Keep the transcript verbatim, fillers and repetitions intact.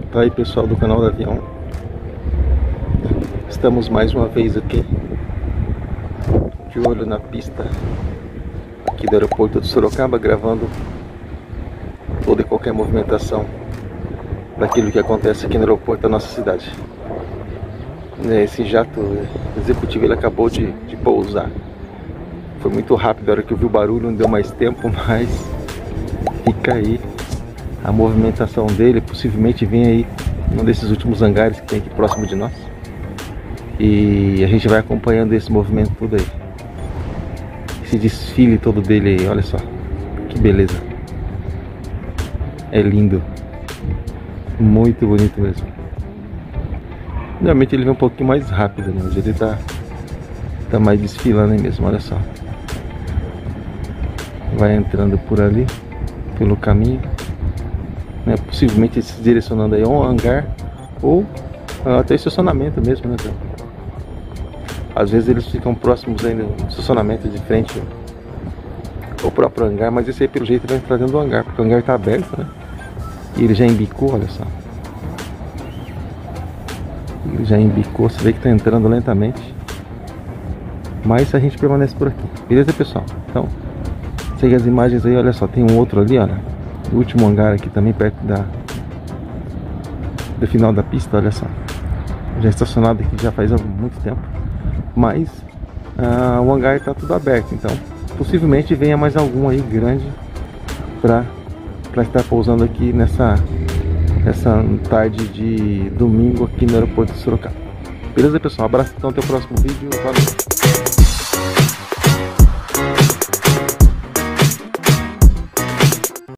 Tá aí, pessoal do canal do avião, estamos mais uma vez aqui de olho na pista aqui do aeroporto de Sorocaba, gravando toda e qualquer movimentação daquilo que acontece aqui no aeroporto da nossa cidade. Esse jato executivo ele acabou de, de pousar. Foi muito rápido, a hora que eu vi o barulho não deu mais tempo, mas fica aí a movimentação dele. Possivelmente vem aí um desses últimos hangares que tem aqui próximo de nós, e a gente vai acompanhando esse movimento todo aí, esse desfile todo dele aí. Olha só que beleza, é lindo, muito bonito mesmo. Normalmente ele vem um pouquinho mais rápido, né? Hoje ele tá, tá mais desfilando aí mesmo, olha só. Vai entrando por ali, pelo caminho, né? Possivelmente se direcionando aí a um hangar ou até estacionamento mesmo, né? Às vezes eles ficam próximos aí no estacionamento de frente ao próprio hangar, mas esse aí pelo jeito vai entrar dentro do hangar, porque o hangar tá aberto, né? E ele já embicou, olha só. Ele já embicou, você vê que tá entrando lentamente. Mas a gente permanece por aqui, beleza, pessoal? Então, segue as imagens aí, olha só, tem um outro ali, olha. O último hangar aqui também, perto da do final da pista, olha só. Já estacionado aqui já faz muito tempo. Mas ah, o hangar está tudo aberto, então possivelmente venha mais algum aí grande para para estar pousando aqui nessa essa tarde de domingo aqui no aeroporto de Sorocaba. Beleza, pessoal? Um abraço, então até o próximo vídeo. Valeu!